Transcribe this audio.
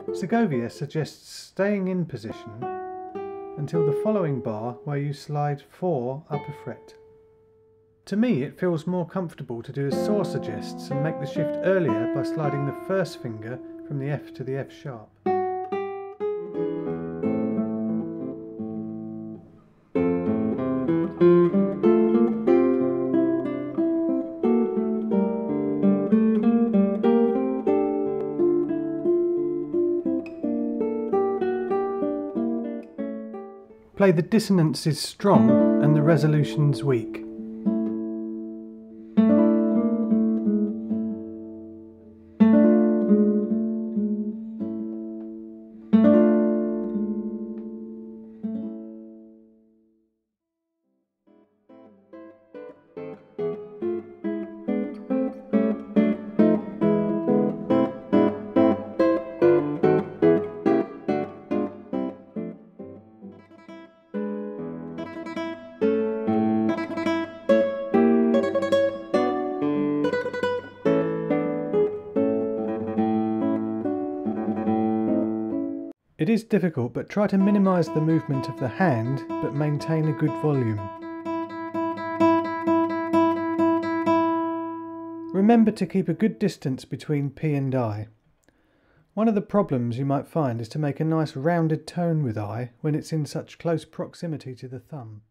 Segovia suggests staying in position until the following bar where you slide 4 up a fret. To me it feels more comfortable to do as Sor suggests and make the shift earlier by sliding the first finger from the F to the F sharp. Play the dissonances strong and the resolutions weak. It is difficult, but try to minimise the movement of the hand but maintain a good volume. Remember to keep a good distance between P and I. One of the problems you might find is to make a nice rounded tone with I when it's in such close proximity to the thumb.